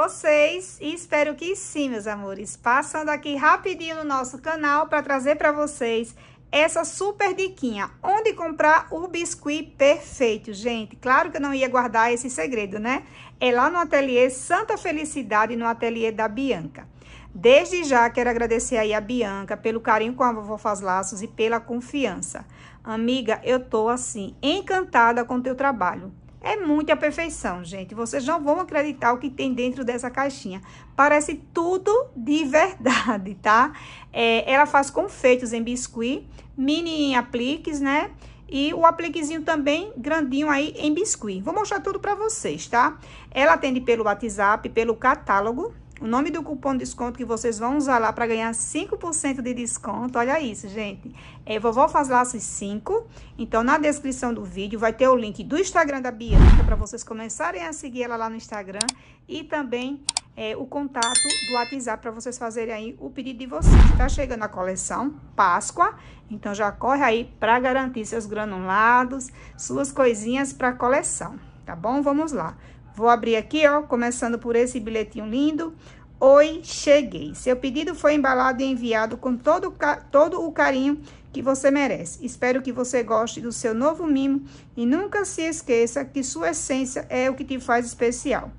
vocês? Espero que sim, meus amores. Passando aqui rapidinho no nosso canal para trazer para vocês essa super diquinha. Onde comprar o biscuit perfeito, gente. Claro que eu não ia guardar esse segredo, né? É lá no ateliê Santa Felicidade, no ateliê da Bianca. Desde já quero agradecer aí a Bianca pelo carinho com a Vovó Faz Laços e pela confiança. Amiga, eu tô assim encantada com o teu trabalho. É muita perfeição, gente. Vocês não vão acreditar o que tem dentro dessa caixinha. Parece tudo de verdade, tá? Ela faz confeitos em biscuit, mini apliques, né? E o apliquezinho também grandinho aí em biscuit. Vou mostrar tudo pra vocês, tá? Ela atende pelo WhatsApp, pelo catálogo. O nome do cupom de desconto que vocês vão usar lá para ganhar 5% de desconto. Olha isso, gente. É Vovó Faz Laços 5. Então, na descrição do vídeo vai ter o link do Instagram da Bianca para vocês começarem a seguir ela lá no Instagram. E também o contato do WhatsApp para vocês fazerem aí o pedido de vocês. Tá chegando a coleção Páscoa. Então, já corre aí para garantir seus granulados, suas coisinhas para coleção. Tá bom? Vamos lá. Vou abrir aqui, ó, começando por esse bilhetinho lindo. Oi, cheguei. Seu pedido foi embalado e enviado com todo o carinho que você merece. Espero que você goste do seu novo mimo e nunca se esqueça que sua essência é o que te faz especial.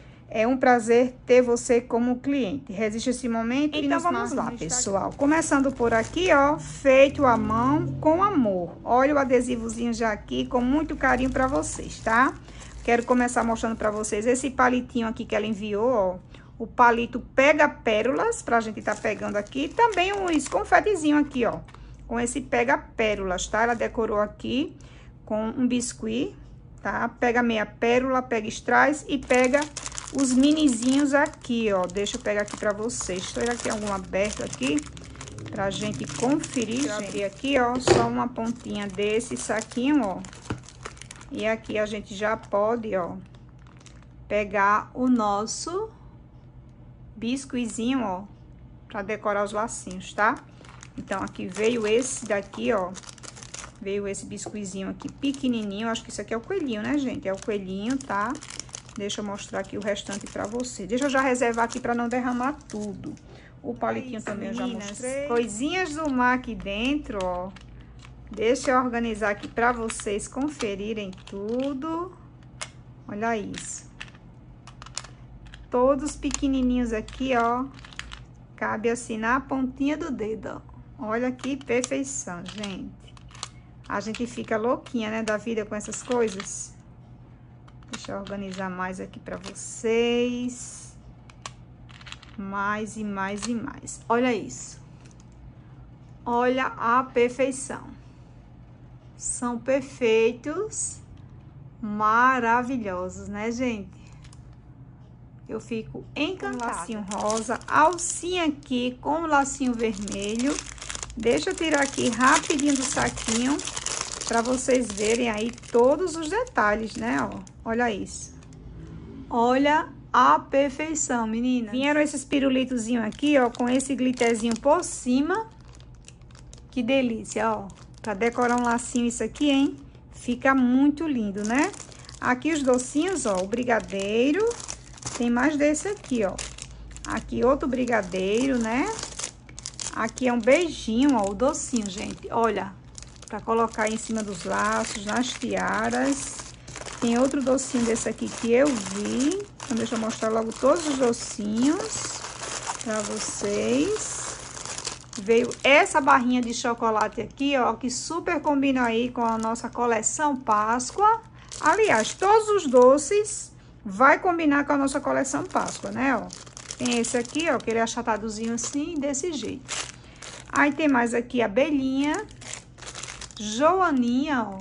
É um prazer ter você como cliente. Resiste esse momento e nos vamos lá, pessoal. Começando por aqui, ó, feito à mão com amor. Olha o adesivozinho já aqui com muito carinho para vocês, tá? Quero começar mostrando pra vocês esse palitinho aqui que ela enviou, ó. O palito pega pérolas, pra gente tá pegando aqui. Também uns confetezinho aqui, ó. Com esse pega pérolas, tá? Ela decorou aqui com um biscuit, tá? Pega meia pérola, pega strass e pega os minizinhos aqui, ó. Deixa eu pegar aqui pra vocês. Será que tem algum aberto aqui? Pra gente conferir, gente. Abrir aqui, ó, só uma pontinha desse saquinho, ó. E aqui a gente já pode, ó, pegar o nosso biscuitzinho, ó, pra decorar os lacinhos, tá? Então, aqui veio esse daqui, ó, veio esse biscuitzinho aqui pequenininho. Acho que isso aqui é o coelhinho, né, gente? É o coelhinho, tá? Deixa eu mostrar aqui o restante pra você. Deixa eu já reservar aqui pra não derramar tudo. O palitinho também eu já mostrei. Coisinhas do mar aqui dentro, ó. Deixa eu organizar aqui para vocês conferirem tudo. Olha isso. Todos pequenininhos aqui, ó. Cabe assim na pontinha do dedo, ó. Olha que perfeição, gente. A gente fica louquinha, né, da vida com essas coisas. Deixa eu organizar mais aqui para vocês. Mais e mais e mais. Olha isso. Olha a perfeição. São perfeitos, maravilhosos, né, gente? Eu fico encantada. Lacinho rosa, alcinha aqui com lacinho vermelho. Deixa eu tirar aqui rapidinho do saquinho para vocês verem aí todos os detalhes, né, ó. Olha isso. Olha a perfeição, meninas. Vieram esses pirulitozinhos aqui, ó, com esse glitterzinho por cima. Que delícia, ó. Pra decorar um lacinho isso aqui, hein? Fica muito lindo, né? Aqui os docinhos, ó, o brigadeiro. Tem mais desse aqui, ó. Aqui outro brigadeiro, né? Aqui é um beijinho, ó, o docinho, gente. Olha, pra colocar em cima dos laços, nas tiaras. Tem outro docinho desse aqui que eu vi. Então, deixa eu mostrar logo todos os docinhos pra vocês. Veio essa barrinha de chocolate aqui, ó, que super combina aí com a nossa coleção Páscoa. Aliás, todos os doces vai combinar com a nossa coleção Páscoa, né, ó. Tem esse aqui, ó, aquele achatadozinho assim, desse jeito. Aí tem mais aqui a abelhinha, joaninha, ó.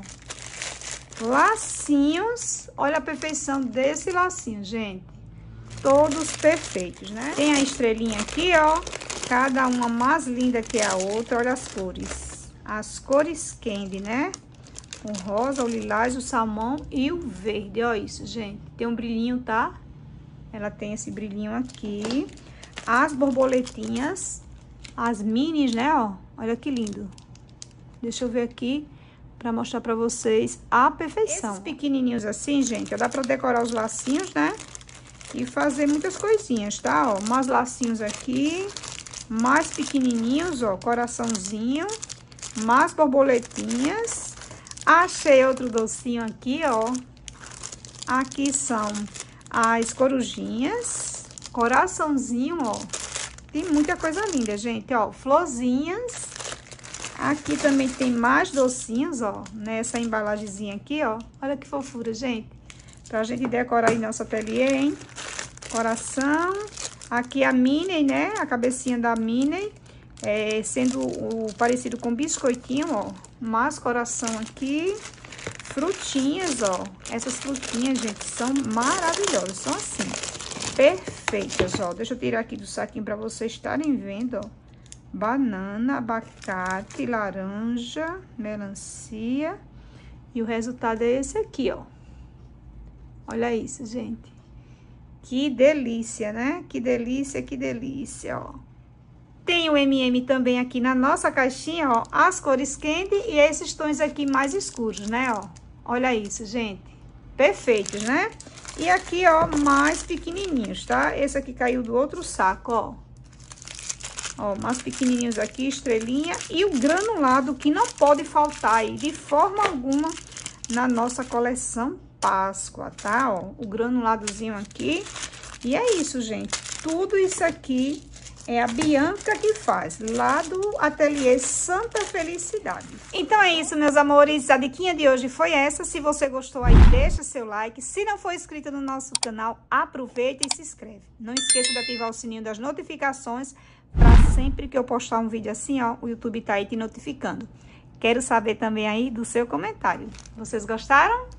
Lacinhos, olha a perfeição desse lacinho, gente. Todos perfeitos, né? Tem a estrelinha aqui, ó. Cada uma mais linda que a outra. Olha as cores. As cores candy, né? O rosa, o lilás, o salmão e o verde. Olha isso, gente. Tem um brilhinho, tá? Ela tem esse brilhinho aqui. As borboletinhas. As minis, né, ó. Olha que lindo. Deixa eu ver aqui pra mostrar pra vocês a perfeição. Esses pequenininhos assim, gente, ó, dá pra decorar os lacinhos, né? e fazer muitas coisinhas, tá? Ó, mais lacinhos aqui, mais pequenininhos, ó, coraçãozinho, mais borboletinhas. Achei outro docinho aqui, ó. Aqui são as corujinhas, coraçãozinho, ó. Tem muita coisa linda, gente, ó, florzinhas. Aqui também tem mais docinhos, ó, nessa embalagenzinha aqui, ó. Olha que fofura, gente. Pra gente decorar aí nosso ateliê, hein? Coração. Aqui a Minnie, né? A cabecinha da Minnie. Sendo parecido com biscoitinho, ó. Mais coração aqui. Frutinhas, ó. Essas frutinhas, gente, são maravilhosas. São assim, perfeitas, ó. Deixa eu tirar aqui do saquinho pra vocês estarem vendo, ó. Banana, abacate, laranja, melancia. E o resultado é esse aqui, ó. Olha isso, gente. Que delícia, né? Que delícia, ó. Tem o M&M também aqui na nossa caixinha, ó. As cores quente e esses tons aqui mais escuros, né, ó. Olha isso, gente. Perfeitos, né? E aqui, ó, mais pequenininhos, tá? Esse aqui caiu do outro saco, ó. Ó, mais pequenininhos aqui, estrelinha. E o granulado que não pode faltar aí, de forma alguma, na nossa coleção Páscoa, tá? Ó, o granuladozinho aqui. E é isso, gente. Tudo isso aqui é a Bianca que faz, lá do Ateliê Santa Felicidade. Então é isso, meus amores. A diquinha de hoje foi essa. Se você gostou aí, deixa seu like. Se não for inscrito no nosso canal, aproveita e se inscreve. Não esqueça de ativar o sininho das notificações para sempre que eu postar um vídeo assim, ó, o YouTube tá aí te notificando. Quero saber também aí do seu comentário. Vocês gostaram?